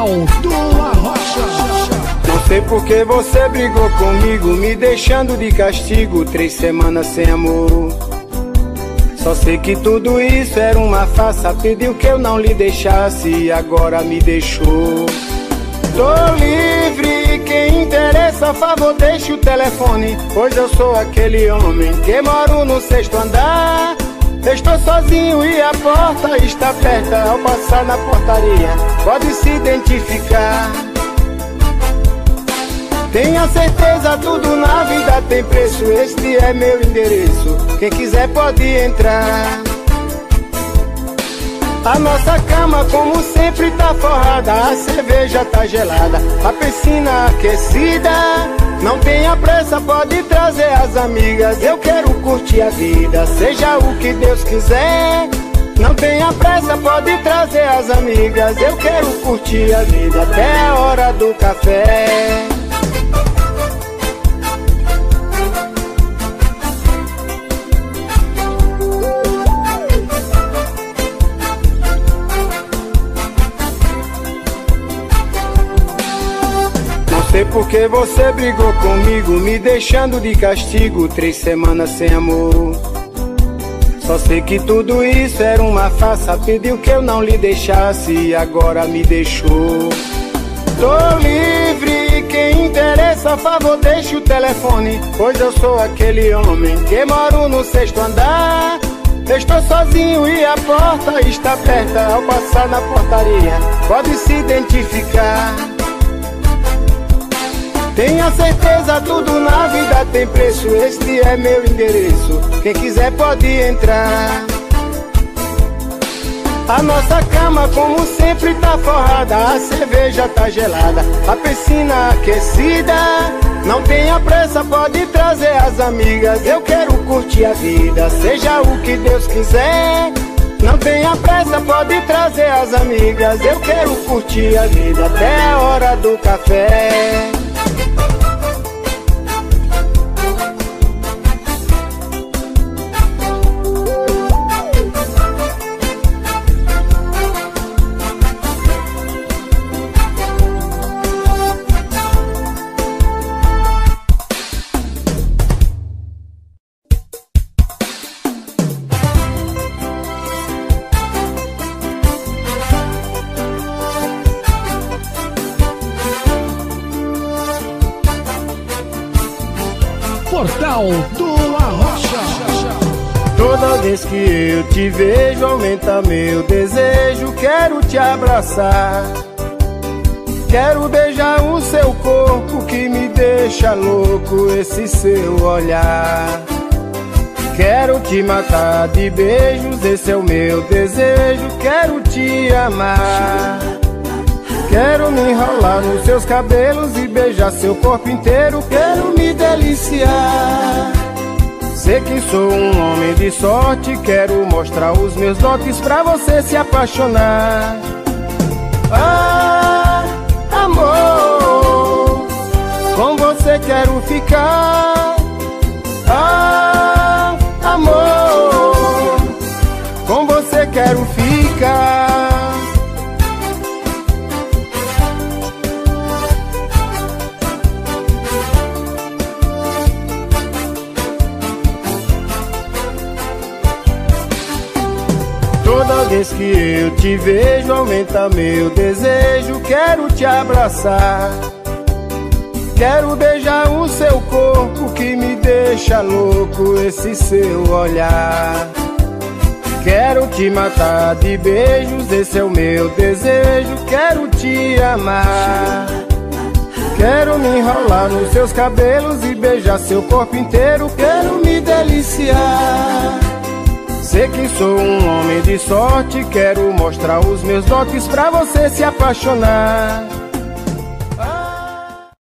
Portal do Arrocha. Não sei por que você brigou comigo, me deixando de castigo, 3 semanas sem amor. Só sei que tudo isso era uma farsa, pediu que eu não lhe deixasse e agora me deixou. Tô livre, quem interessa, a favor deixe o telefone, pois eu sou aquele homem que moro no 6º andar. Estou sozinho e a porta está aberta, ao passar na portaria pode se identificar. Tenha certeza, tudo na vida tem preço, este é meu endereço, quem quiser pode entrar. A nossa cama como sempre tá forrada, a cerveja tá gelada, a piscina aquecida. Não tenha pressa, pode trazer as amigas, eu quero curtir a vida, seja o que Deus quiser. Não tenha pressa, pode trazer as amigas, eu quero curtir a vida até a hora do café. Não sei por que você brigou comigo, me deixando de castigo, 3 semanas sem amor. Só sei que tudo isso era uma farsa, pediu que eu não lhe deixasse e agora me deixou. Tô livre, quem interessa, a favor deixe o telefone, pois eu sou aquele homem que moro no 6º andar. Estou sozinho e a porta está aberta, ao passar na portaria pode se identificar. Tenha certeza, tudo na vida tem preço, este é meu endereço, quem quiser pode entrar. A nossa cama como sempre tá forrada, a cerveja tá gelada, a piscina aquecida. Não tenha pressa, pode trazer as amigas, eu quero curtir a vida, seja o que Deus quiser. Não tenha pressa, pode trazer as amigas, eu quero curtir a vida até a hora do café. Portal do Arrocha. Toda vez que eu te vejo aumenta meu desejo, quero te abraçar, quero beijar o seu corpo que me deixa louco, esse seu olhar. Quero te matar de beijos, esse é o meu desejo, quero te amar. Quero me enrolar nos seus cabelos e beijar seu corpo inteiro, quero me deliciar. Sei que sou um homem de sorte, quero mostrar os meus dotes pra você se apaixonar. Ah, amor, com você quero ficar. Ah, amor, com você quero ficar. Toda vez que eu te vejo aumenta meu desejo, quero te abraçar, quero beijar o seu corpo que me deixa louco, esse seu olhar. Quero te matar de beijos, esse é o meu desejo, quero te amar. Quero me enrolar nos seus cabelos e beijar seu corpo inteiro, quero me deliciar. Sei que sou um homem de sorte, quero mostrar os meus dotes pra você se apaixonar.